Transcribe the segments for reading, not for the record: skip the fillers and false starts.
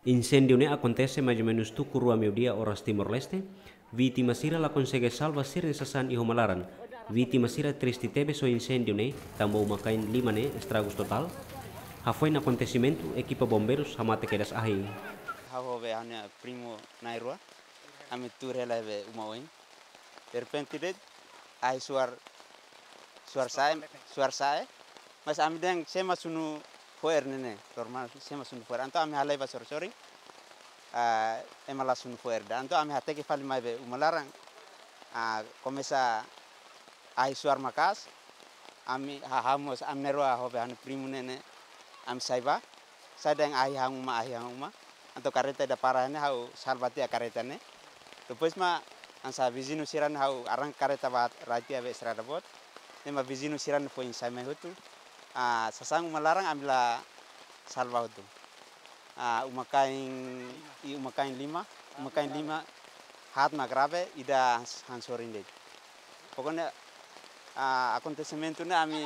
Incendio ne acontece mais ou menos tu rua meio-dia horas Timor-Leste. Vítima sira la consegue salva sir nesasan iho malaran. Vítima sira triste tebe so incendio ne, tambou makain 5 ne estragos total. Foi no acontecimento, equipa bombeiros hamate kedas ahi. Hahove hanya primo nairua, ame ture leve umaoin. De repente det, ai suar sai, mas ame deng sema sunu foer nene, normal sema sunu foer. Anto ame halai basor sori, emala sunu foer. Dan anto ame hateke fali mai be umalarang, komesa ai suar makas, ame hahamos ame nerua hove hanya primo nene, ame saiba, saya deng ahi hanguma. Anto kareta da parahnya hau salvati kareta ne. Depois ma ansa vizino siran hau arang kareta bat rati abe serada bot. Ema vizino siran foi insai mai hutu. Sasang malarang amila salva hutu. Umakain lima hat magrave ida hansorin deh. Pokoknya acontecimento ne ami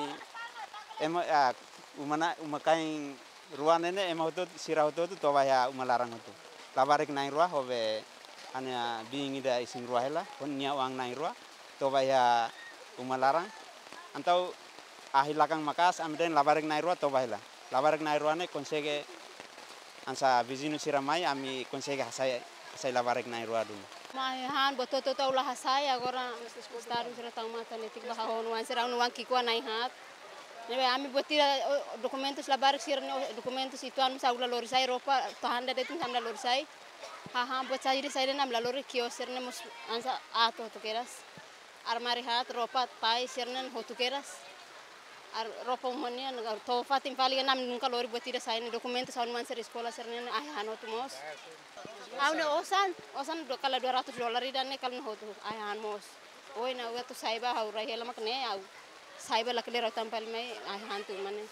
umakain ruan ini emang itu sirah itu toba ya umalarang itu. Labarik naik ruah hobe hanya bingi ida ising ruah lah, pun nia uang naik ruah toba ya umalarang. Antau ahilakang makas amden labarik naik ruah toba lah. Labarik naik ruah ne konsege ansa bizinu siramai ami konsege hasai labarik naik ruah dulu. Maihan boto ulah hasai agora staru seratang mata netik bahon wan serang nuang kikuan naik hat. Nebe ami botira dokumentos labarik sirne dokumentos itu anu saula lorisai ropa tahanda detung samda lorisai bot sairi saire nam la lori kio sirne mus ansa ato tukeras armari hat ropa pai sirne hotukeras ropa umania to fatim fali nam nunca lori botira saine dokumentos anu man ser sekolah sirne hano tumos aune osan kala $200 dan ne kala hotu han mos oi na wetu saiba haura hela makne au saiba la kelera tampal mai hantu mane.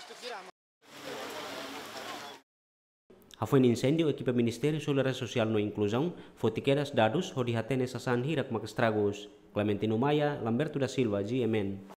Foi um incêndio, equipa Ministério Solidariedade Social no Inclusão, fotiqueiras dados, hodi hatene sasan hirak mak estragos. Clementino Maia, Lamberto da Silva, GMN.